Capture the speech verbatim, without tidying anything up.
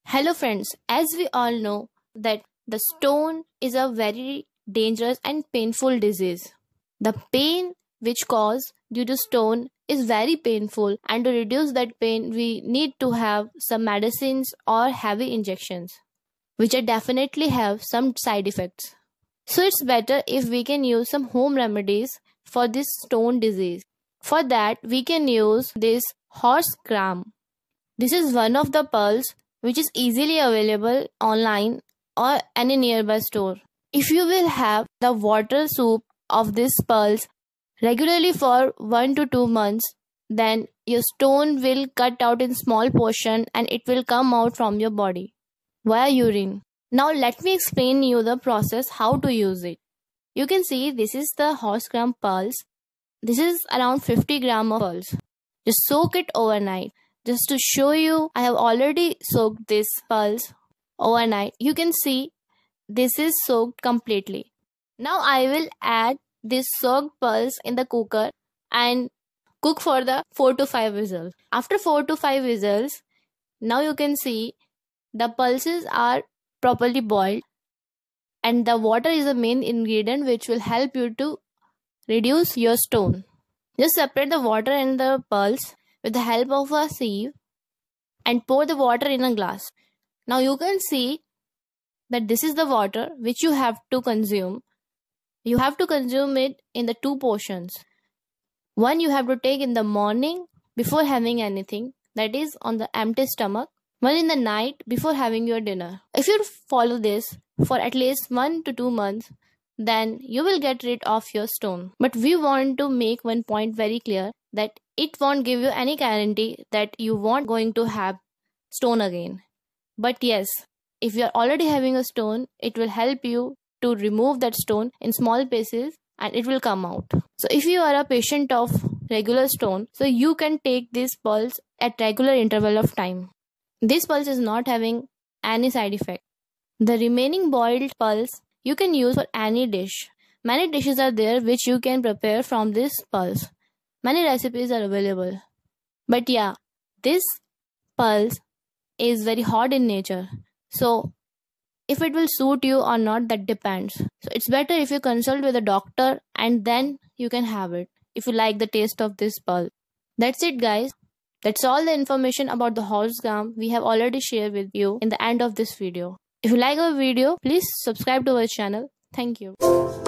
Hello friends, as we all know that the stone is a very dangerous and painful disease. The pain which caused due to stone is very painful, and to reduce that pain we need to have some medicines or heavy injections which are definitely have some side effects. So it's better if we can use some home remedies for this stone disease. For that we can use this horse gram. This is one of the pearls which is easily available online or any nearby store. If you will have the water soup of these pearls regularly for one to two months, then your stone will cut out in small portion and it will come out from your body via urine. Now let me explain you the process how to use it. You can see this is the horse gram pearls. This is around fifty gram of pearls. Just soak it overnight. Just to show you, I have already soaked this pearls overnight. You can see this is soaked completely. Now I will add this soaked pearls in the cooker and cook for the four to five whistles. After four to five whistles, now you can see the pulses are properly boiled, and the water is the main ingredient which will help you to reduce your stone. Just separate the water and the pearls with the help of a sieve and pour the water in a glass. Now you can see that this is the water which you have to consume. You have to consume it in the two portions. One you have to take in the morning before having anything, that is on the empty stomach. One in the night before having your dinner. If you follow this for at least one to two months, then you will get rid of your stone. But we want to make one point very clear, that it won't give you any guarantee that you won't going to have stone again. But yes, if you are already having a stone, it will help you to remove that stone in small pieces and it will come out. So if you are a patient of regular stone, so you can take this pulse at regular interval of time. This pulse is not having any side effect. The remaining boiled pulse you can use for any dish. Many dishes are there which you can prepare from this pulse. Many recipes are available. But yeah, this pulse is very hot in nature. So if it will suit you or not, that depends. So it's better if you consult with a doctor and then you can have it if you like the taste of this pulse. That's it guys. That's all the information about the horse gram we have already shared with you in the end of this video. If you like our video, please subscribe to our channel. Thank you.